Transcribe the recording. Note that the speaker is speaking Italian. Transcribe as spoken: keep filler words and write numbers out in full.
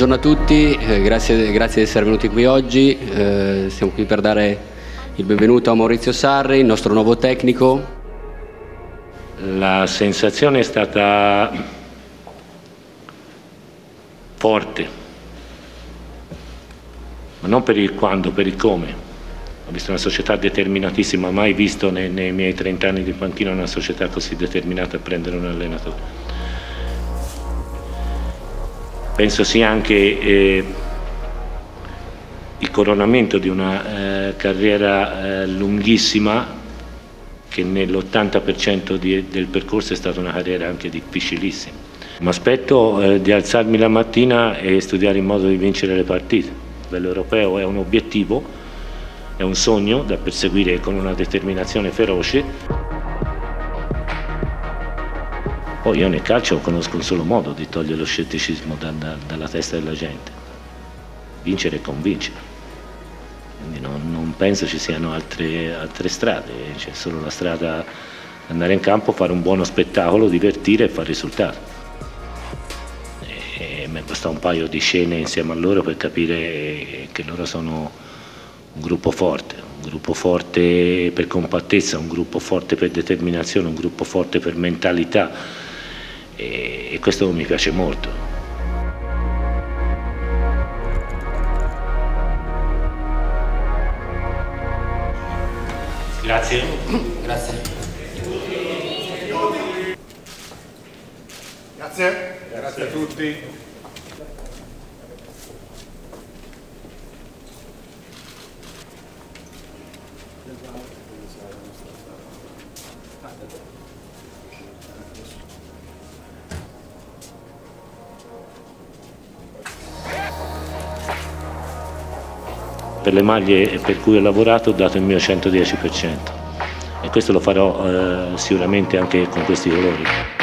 buongiorno a tutti, eh, grazie, grazie di essere venuti qui oggi. Eh, siamo qui per dare il benvenuto a Maurizio Sarri, il nostro nuovo tecnico. La sensazione è stata forte, ma non per il quando, per il come. Ho visto una società determinatissima, mai visto nei, nei miei trent'anni di panchina una società così determinata a prendere un allenatore. Penso sia anche eh, il coronamento di una eh, carriera eh, lunghissima, che nell'ottanta per cento del percorso è stata una carriera anche difficilissima. Mi aspetto eh, di alzarmi la mattina e studiare il modo di vincere le partite. A livello europeo è un obiettivo, è un sogno da perseguire con una determinazione feroce. Poi io nel calcio conosco un solo modo di togliere lo scetticismo da, da, dalla testa della gente: vincere e convincere. Quindi non, non penso ci siano altre, altre strade, c'è solo la strada di andare in campo, fare un buono spettacolo, divertire e fare risultato. E mi è bastato un paio di scene insieme a loro per capire che loro sono un gruppo forte, un gruppo forte per compattezza, un gruppo forte per determinazione, un gruppo forte per mentalità. E questo mi piace molto. Grazie. Grazie. Grazie. Grazie a tutti. Per le maglie per cui ho lavorato ho dato il mio centodieci per cento e questo lo farò eh, sicuramente anche con questi colori.